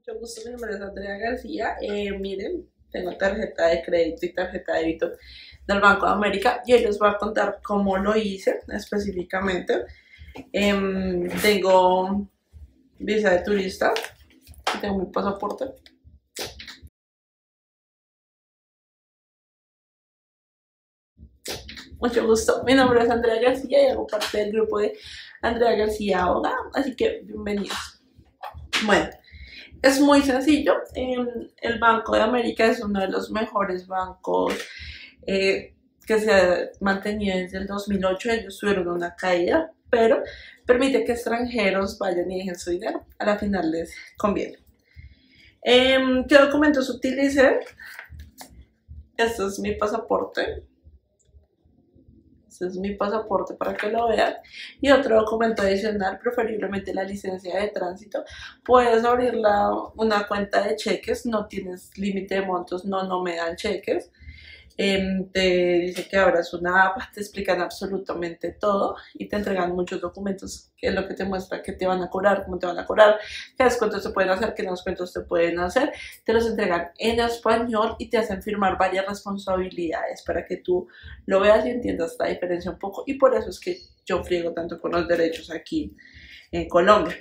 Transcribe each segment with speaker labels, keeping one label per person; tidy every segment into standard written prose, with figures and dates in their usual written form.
Speaker 1: Mucho gusto, mi nombre es Andrea García. Miren, tengo tarjeta de crédito y tarjeta de débito del Banco de América y hoy les voy a contar cómo lo hice específicamente. Tengo visa de turista, tengo mi pasaporte. Mucho gusto, mi nombre es Andrea García y hago parte del grupo de Andrea García Abogada, así que bienvenidos. Bueno, es muy sencillo. El Banco de América es uno de los mejores bancos que se ha mantenido desde el 2008. Ellos tuvieron una caída, pero permite que extranjeros vayan y dejen su dinero. A la final les conviene. ¿Qué documentos utilicé? Este es mi pasaporte. Este es mi pasaporte para que lo vean. Y otro documento adicional, preferiblemente la licencia de tránsito. Puedes abrir una cuenta de cheques, no tienes límite de montos, no me dan cheques. Te dice que abras una app, te explican absolutamente todo y te entregan muchos documentos, que es lo que te muestra que te van a cobrar, cómo te van a cobrar, qué descuentos te pueden hacer, qué descuentos te pueden hacer. Te los entregan en español y te hacen firmar varias responsabilidades para que tú lo veas y entiendas la diferencia un poco, y por eso es que yo friego tanto con los derechos aquí en Colombia.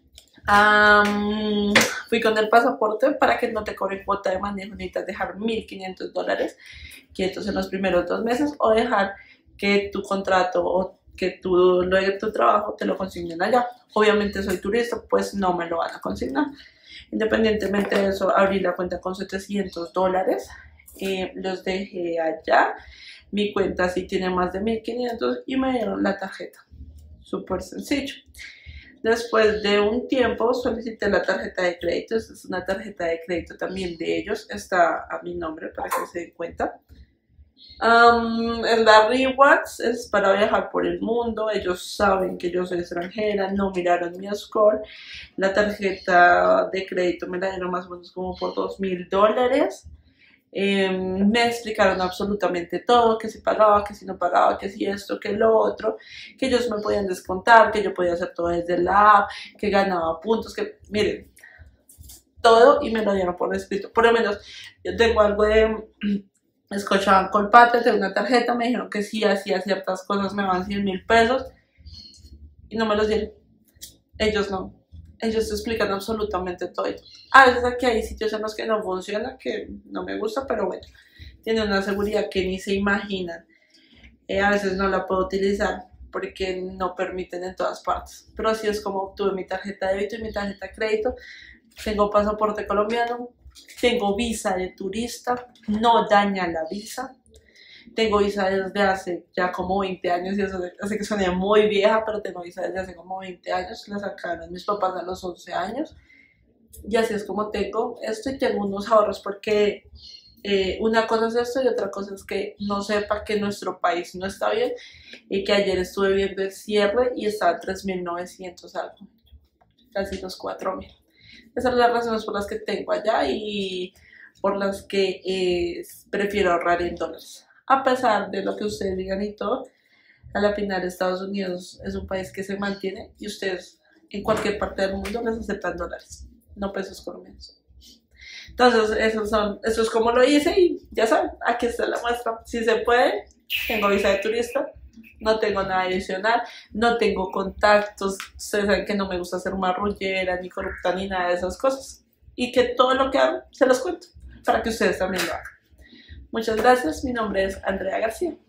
Speaker 1: Fui con el pasaporte. Para que no te cobre cuota de manejo necesitas dejar $1.500 quietos en los primeros 2 meses, o dejar que tu contrato o que lo de tu trabajo te lo consignen allá. Obviamente soy turista, pues no me lo van a consignar. Independientemente de eso, abrí la cuenta con $700, los dejé allá. Mi cuenta sí tiene más de 1.500 y me dieron la tarjeta. Súper sencillo. Después de un tiempo solicité la tarjeta de crédito. Esta es una tarjeta de crédito también de ellos, está a mi nombre para que se den cuenta. La Rewards es para viajar por el mundo. Ellos saben que yo soy extranjera, no miraron mi score. La tarjeta de crédito me la dieron más o menos como por $2.000. Me explicaron absolutamente todo, que si pagaba, que si no pagaba, que si esto, que lo otro, que ellos me podían descontar, que yo podía hacer todo desde la app, que ganaba puntos, que miren, todo, y me lo dieron por escrito. Por lo menos yo tengo algo de Scotiabank Colpatria, tengo una tarjeta, me dijeron que si hacía ciertas cosas me daban 100.000 pesos y no me los dieron. Ellos no. Ellos te explican absolutamente todo. A veces aquí hay sitios en los que no funciona, que no me gusta, pero bueno, tiene una seguridad que ni se imaginan. A veces no la puedo utilizar porque no permiten en todas partes. Pero así es como obtuve mi tarjeta de débito y mi tarjeta de crédito. Tengo pasaporte colombiano, tengo visa de turista, no daña la visa. Tengo visa desde hace ya como 20 años y eso hace que suene muy vieja, pero tengo visa desde hace como 20 años. La sacaron mis papás a los 11 años. Y así es como tengo esto, y tengo unos ahorros porque una cosa es esto y otra cosa es que no sepa que nuestro país no está bien, y que ayer estuve viendo el cierre y estaba en 3.900 algo, casi los 4.000. Esas son las razones por las que tengo allá y por las que prefiero ahorrar en dólares. A pesar de lo que ustedes digan y todo, a la final Estados Unidos es un país que se mantiene y ustedes en cualquier parte del mundo les aceptan dólares, no pesos colombianos. Entonces, eso es como lo hice y ya saben, aquí está la muestra. Si se puede, tengo visa de turista, no tengo nada adicional, no tengo contactos. Ustedes saben que no me gusta ser marrullera, ni corrupta, ni nada de esas cosas. Y que todo lo que hago se los cuento para que ustedes también lo hagan. Muchas gracias, mi nombre es Andrea García.